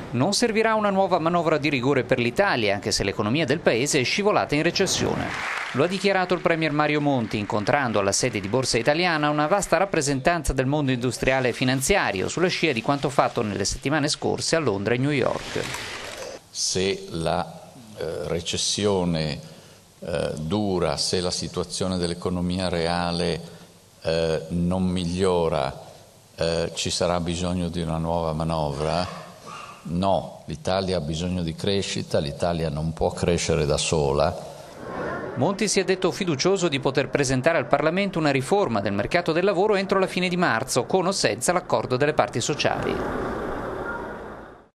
Non servirà una nuova manovra di rigore per l'Italia, anche se l'economia del paese è scivolata in recessione. Lo ha dichiarato il premier Mario Monti, incontrando alla sede di Borsa Italiana una vasta rappresentanza del mondo industriale e finanziario, sulla scia di quanto fatto nelle settimane scorse a Londra e New York. Se la recessione dura, se la situazione dell'economia reale non migliora, ci sarà bisogno di una nuova manovra? No, l'Italia ha bisogno di crescita, l'Italia non può crescere da sola. Monti si è detto fiducioso di poter presentare al Parlamento una riforma del mercato del lavoro entro la fine di marzo, con o senza l'accordo delle parti sociali.